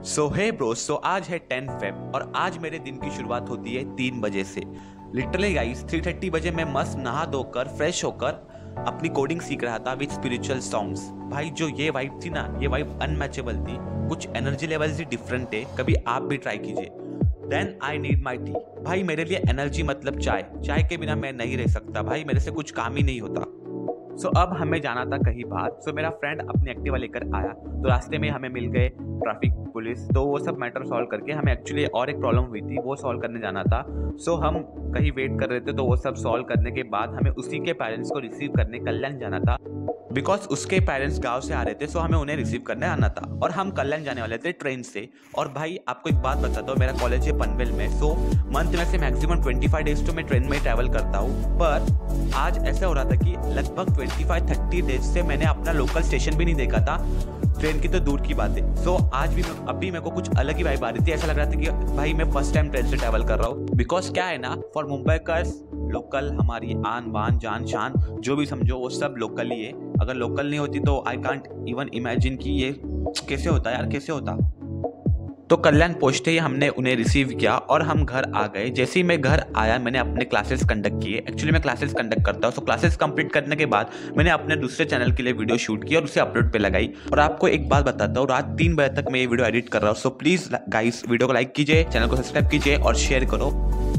सो हे bro, सो आज है 10 Feb और आज मेरे दिन की शुरुआत होती है 3 बजे से। लिटरली गाइस 3:30 बजे मैं मस्त नहा धोकर फ्रेश होकर अपनी कोडिंग सीख रहा था विद स्पिरिचुअल सॉन्ग्स। भाई जो ये वाइब थी ना, ये वाइब अनमैचेबल थी। कुछ एनर्जी लेवल्स ही डिफरेंट है, कभी आप भी ट्राई कीजिए। Then I need my tea. भाई मेरे लिए एनर्जी मतलब चाय। चाय के बिना मैं नहीं रह सकता भाई, मेरे से कुछ काम ही नहीं होता। सो अब हमें जाना था कहीं बाहर। सो मेरा फ्रेंड अपनी एक्टिवा लेकर आया, तो रास्ते में हमें मिल गए ट्रैफिक पुलिस। तो वो सब मैटर सॉल्व करके हमें एक्चुअली और एक प्रॉब्लम हुई थी, वो सॉल्व करने जाना था। सो हम कहीं वेट कर रहे थे, तो वो सब सॉल्व करने के बाद हमें उसी के पेरेंट्स को रिसीव करने कल्याण जाना था। बिकॉज उसके पेरेंट्स गांव से आ रहे थे, सो हमें उन्हें रिसीव करने आना था और हम कल्याण जाने वाले थे ट्रेन से। और भाई आपको एक बात बताता हूँ, मेरा कॉलेज है पनवेल में। सो मंथ में से मैक्सिमम 25 डेज तो मैं ट्रेन में ही ट्रैवल करता हूँ, पर आज ऐसा हो रहा था कि लगभग 25-30 डेज से मैंने अपना लोकल स्टेशन भी नहीं देखा था। ट्रेन की तो दूर की बात है। सो आज भी अभी मेरे को कुछ अलग ही वाइब आ रही थी। ऐसा लग रहा था कि भाई मैं फर्स्ट टाइम ट्रेन से ट्रैवल कर रहा हूँ। बिकॉज क्या है ना, फॉर मुंबईकर्स लोकल हमारी आन बान जान शान जो भी समझो वो सब लोकल ही है। अगर लोकल नहीं होती तो आई कांट इवन इमेजिन कि ये कैसे होता यार, कैसे होता। तो कल्याण पहुंचते ही हमने उन्हें रिसीव किया और हम घर आ गए। जैसे ही मैं घर आया मैंने अपने क्लासेस कंडक्ट किए। एक्चुअली मैं क्लासेस कंडक्ट करता हूँ। सो क्लासेस कंप्लीट करने के बाद मैंने अपने दूसरे चैनल के लिए वीडियो शूट की और उसे अपलोड पे लगाई। और आपको एक बात बताता हूँ, रात 3 बजे तक मैं ये वीडियो एडिट कर रहा हूँ। सो प्लीज गाइस वीडियो को लाइक कीजिए, चैनल को सब्सक्राइब कीजिए और शेयर करो।